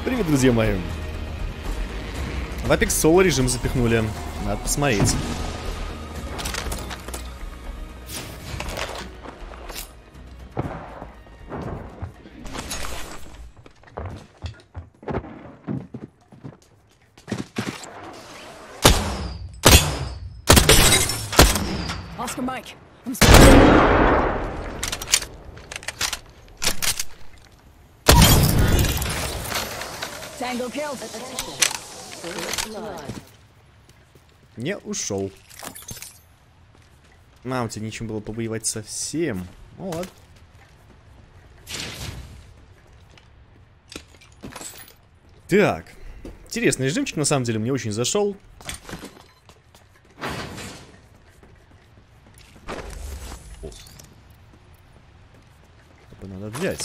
Привет, друзья мои. В Apex Solo режим запихнули. Надо посмотреть. Oscar Mike. Tango killed. Не ушел. У тебя нечем было повоевать совсем. Ну ладно. Так. Интересный режимчик, на самом деле, мне очень зашел. Это надо взять.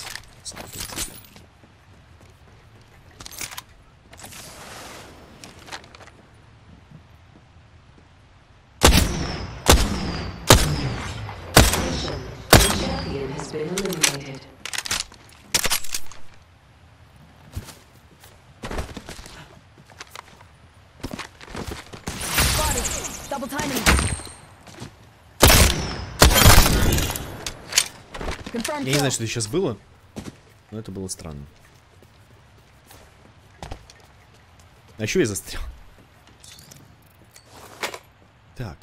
Double timing. Я не знаю, что это сейчас было, но это было странно. А еще я застрял. Так.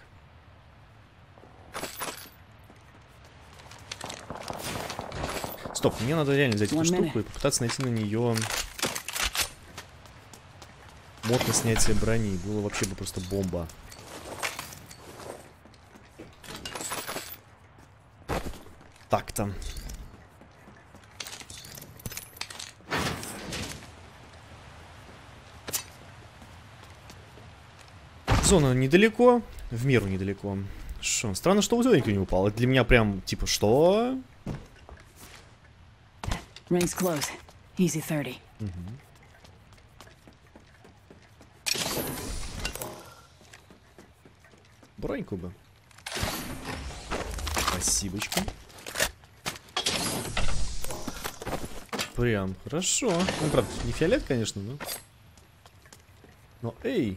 Стоп, мне надо реально взять эту штуку и попытаться найти на нее мод на снятие брони. Было вообще бы просто бомба. Так-то. Зона недалеко, в меру недалеко. Шо? Странно, что у тебя никто не упал. Это для меня прям, типа, что? Rings close. Easy 30. Броньку бы. Спасибочка. Прям хорошо. Ну, правда, не фиолет, конечно, но... Но, эй!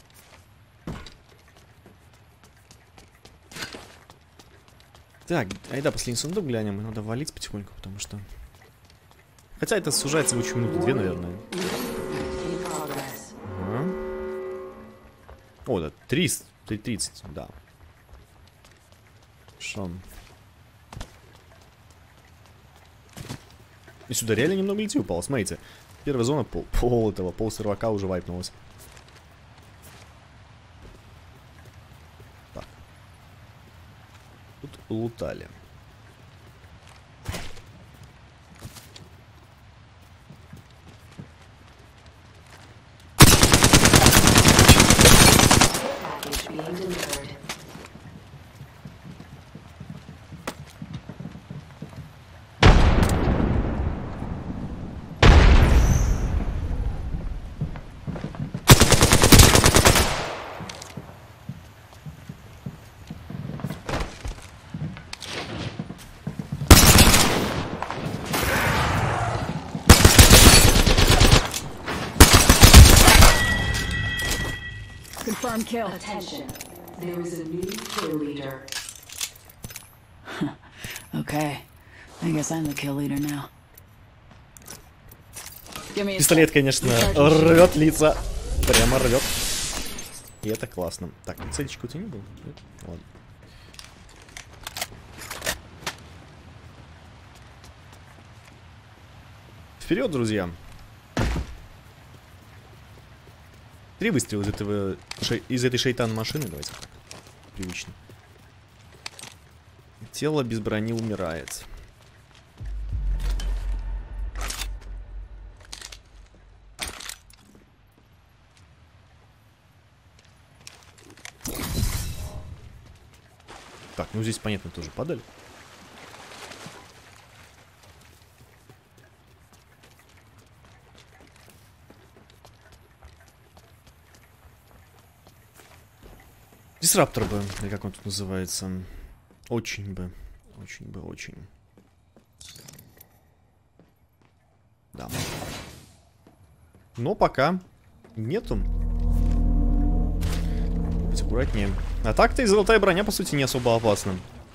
Так, айда последний сундук глянем. И надо валить потихоньку, потому что... Хотя это сужается в очень минуты-две, наверное. Ага. О, да, 330, да. Шон. И сюда реально немного людей упало, смотрите. Первая зона, пол сервака уже вайпнулась. Так. Тут лутали. Confirm kill. Attention. There is a new kill leader. Okay. I guess I'm the kill leader now. Give me a Пистолет, конечно, рвет лица. Прямо рвет. И это классно. Так, целичка у тебя не было? Нет? Ладно. Вперед, друзья! 3 выстрела из этой шейтан машины. Давайте так. Привычно. Тело без брони умирает. Так, ну здесь, понятно, тоже падали. Дисраптор бы, или как он тут называется. Очень бы. Да. Но пока нету. Быть аккуратнее. А так-то и золотая броня, по сути, не особо опасна.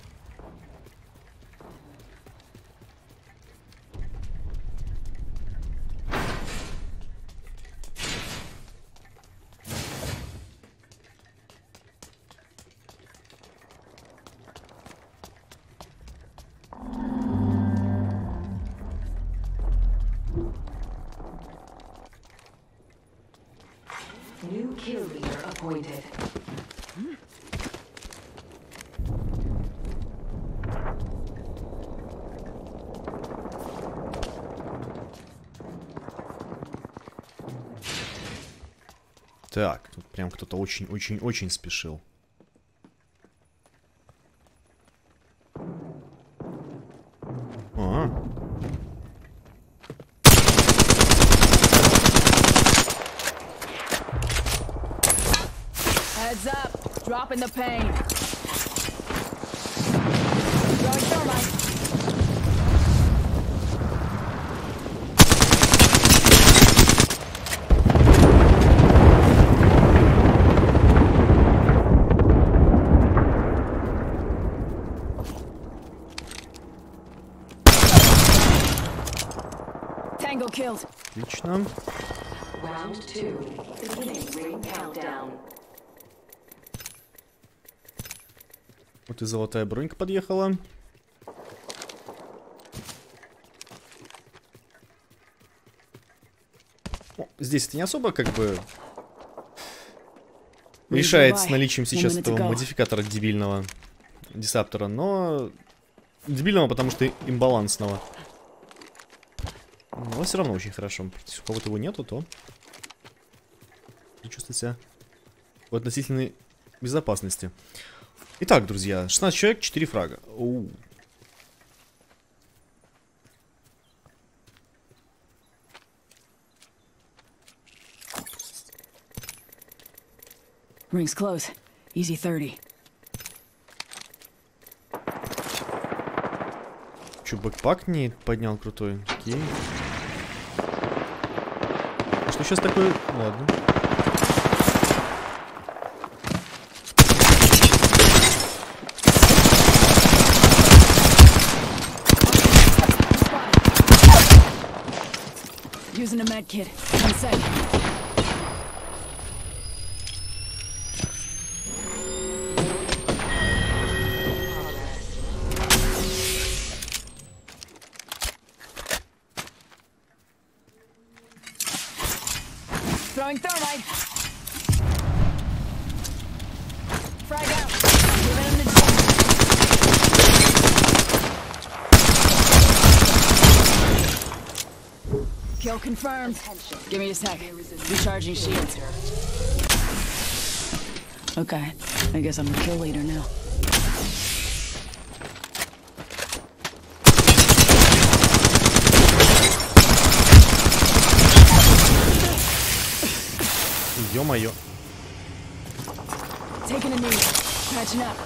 New kill leader appointed. Так, тут прям кто-то очень-очень-очень спешил. А. Heads up. Dropping the pain. Throwing thermite. Tango killed. Отлично. Round 2. Beginning ring countdown. Вот и золотая бронька подъехала. О, здесь это не особо как бы решает с наличием сейчас этого модификатора дебильного дисаптора, но дебильного, потому что имбалансного. Но все равно очень хорошо. Если у кого-то его нету, то чувствует себя в относительной безопасности. Итак, друзья, 16 человек, 4 фрага. Оу. Rings close. Easy 30. Че, бэкпак не поднял крутой? Окей. Что сейчас такое? Ладно. Using a med kit. 1 sec. Throwing thermite. Frag out. Give him the kill confirmed. Give me a sec. Recharging shields. Okay, I guess I'm the kill leader now. Ё-моё. Taking a knee. Catching up.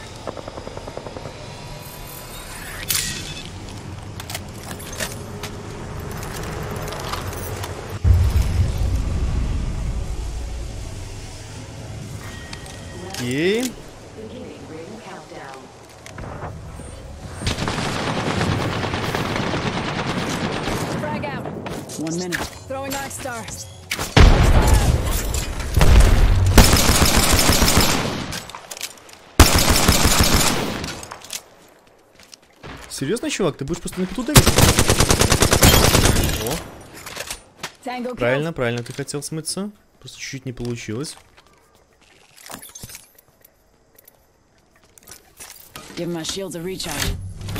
Окей. Beginning ring countdown. Frag out. 1 minute. Throwing Arc Star. Серьезно, чувак? Ты будешь просто на пету давить? О, Tango правильно, правильно, ты хотел смыться. Просто чуть-чуть не получилось. Give my shields a recharge.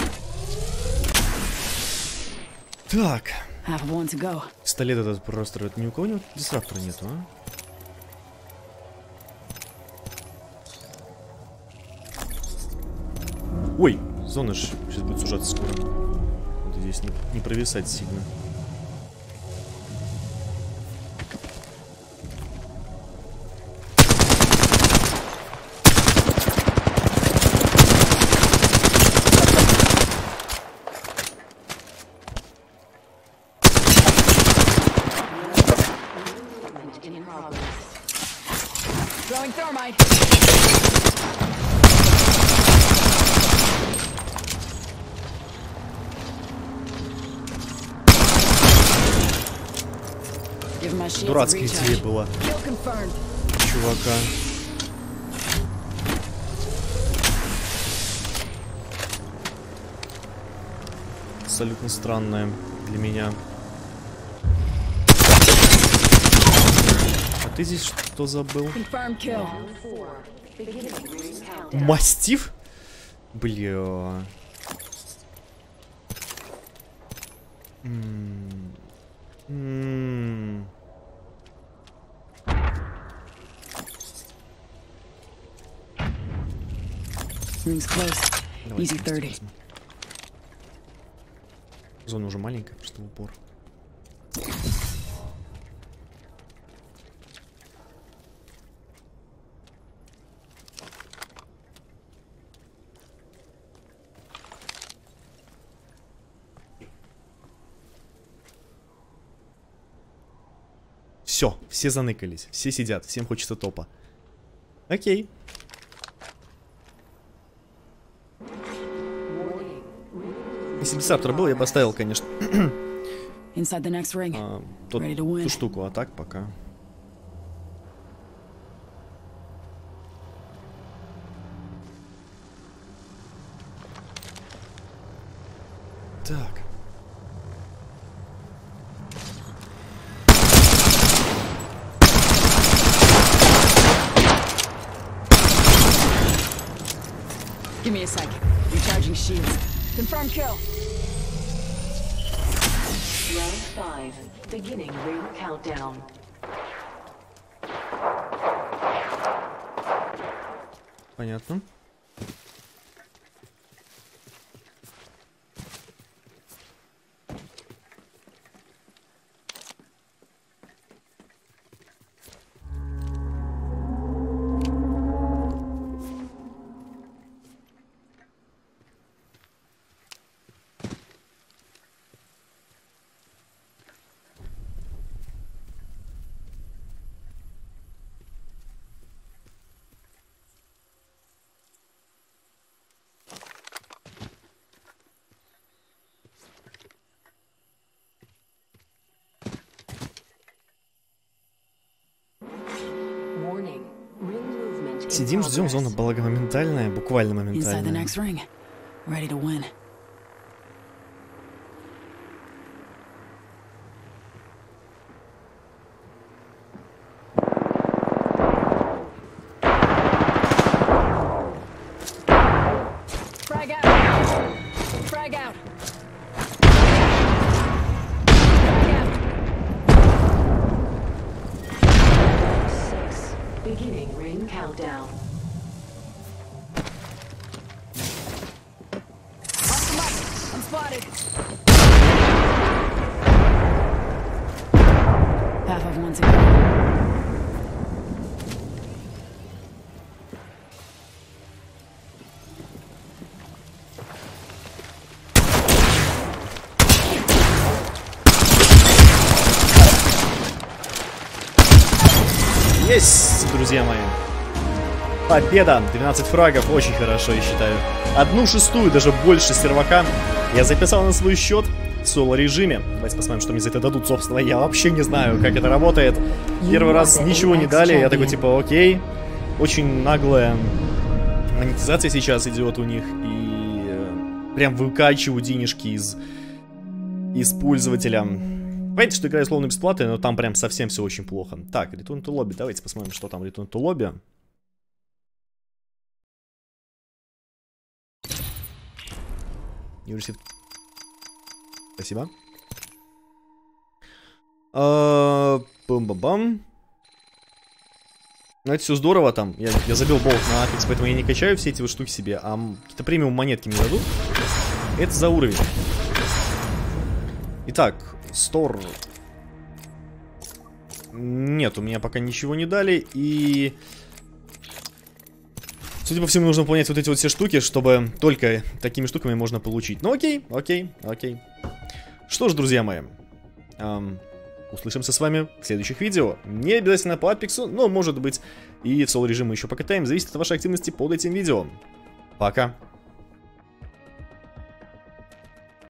Так. Half of one to go. Пистолет этот просто... Это ни у кого дистраптора нету, а? Ой, зона же сейчас будет сужаться скоро. Надо здесь не провисать сильно. in progress. Throwing thermite. Give my shields a Дурацкая идея recharge. была Kill confirmed. чувака. Абсолютно странная для меня. А ты здесь что забыл? Confirmed kill. Round 4. Beginning ring countdown. Мастиф? Бля. Ring's close. Давай, Easy мастиф 30. возьму. Зона уже маленькая, просто в упор. Все заныкались, все сидят, всем хочется топа. Окей. Если бы Саптор был, я бы оставил, конечно, Inside the next ring. Ready to win. ту штуку, а так пока. Так. Give me a sec. Recharging shields. Confirmed kill. Round 5. Beginning ring countdown. Понятно. Warning. Ring movement in Сидим, ждем, progress. зона благо моментальная, буквально Inside the моментальная. next ring. Ready to win. Frag out. Frag out. Frag out. 6. Beginning ring countdown. Off the mark. I'm spotted. Half of one to go. Есть, друзья мои. Победа! 12 фрагов, очень хорошо, я считаю. 1/6, даже больше сервака я записал на свой счет в соло-режиме. Давайте посмотрим, что мне за это дадут. Собственно, я вообще не знаю, как это работает. Первый раз ничего не дали, я такой типа, окей. Очень наглая монетизация сейчас идет у них. И прям выкачиваю денежки из пользователя. Понимаете, что играю словно бесплатно, но там прям совсем все очень плохо. Так, Return to Lobby. Давайте посмотрим, что там Return to Lobby. You received... Спасибо. Бам-бам-бам. Ну, это все здорово там. Я забил болт на Apex, поэтому я не качаю все эти вот штуки себе. А какие-то премиум монетки мне дадут. Это за уровень. Итак, Store. Нет, у меня пока ничего не дали. И... Судя по всему, нужно выполнять вот эти вот все штуки, чтобы только такими штуками можно получить. Ну окей, окей, окей. Что ж, друзья мои. услышимся с вами в следующих видео. Не обязательно по Апексу, но может быть и в соло-режим мы еще покатаем. Зависит от вашей активности под этим видео. Пока.